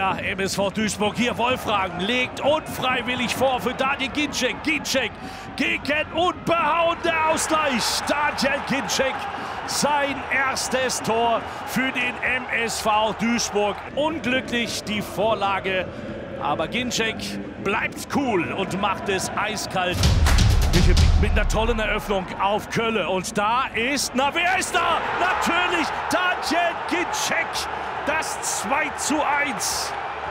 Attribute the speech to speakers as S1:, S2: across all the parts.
S1: der MSV Duisburg. Hier Wolfragen legt unfreiwillig vor für Daniel Ginczek. Ginczek gegen unbehauener Ausgleich. Daniel Ginczek, sein erstes Tor für den MSV Duisburg. Unglücklich die Vorlage, aber Ginczek bleibt cool und macht es eiskalt. Mit einer tollen Eröffnung auf Kölle. Und da ist, na wer ist da? Natürlich Daniel Ginczek, das 2:1.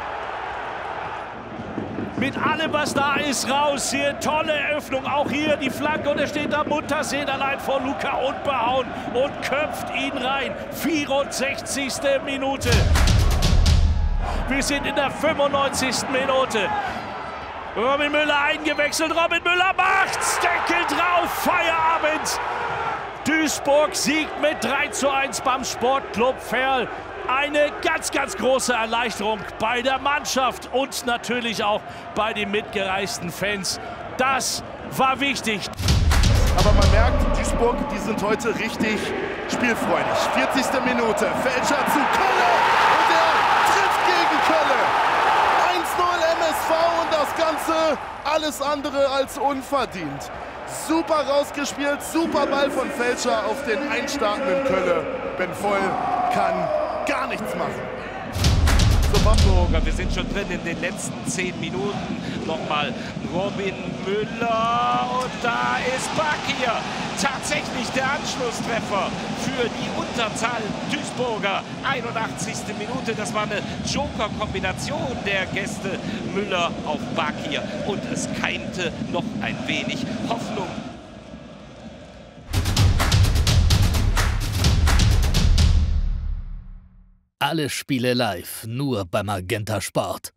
S1: Mit allem, was da ist, raus. Hier tolle Eröffnung, auch hier die Flanke. Und er steht da Munterseen allein vor Luca unbehauen und köpft ihn rein. 64. Minute. Wir sind in der 95. Minute. Robin Müller eingewechselt, Robin Müller macht's, Deckel drauf, Feierabend. Duisburg siegt mit 3:1 beim Sportclub Verl. Eine ganz, ganz große Erleichterung bei der Mannschaft und natürlich auch bei den mitgereisten Fans. Das war wichtig.
S2: Aber man merkt, Duisburg, die sind heute richtig spielfreudig. 40. Minute, Fälscher zu Kölle und er trifft gegen Kölle. 1:0 MSV und das Ganze alles andere als unverdient. Super rausgespielt, super Ball von Fälscher auf den einstarkenden Kölle. Ben Voll kann gar nichts machen.
S3: Wir sind schon drin in den letzten 10 Minuten. Nochmal Robin Müller und da ist Bakir. Tatsächlich der Anschlusstreffer für die Unterzahl Duisburger. 81. Minute, das war eine Joker-Kombination der Gäste. Müller auf Bakir und es keimte noch ein wenig Hoffnung.
S4: Alle Spiele live, nur bei Magenta Sport.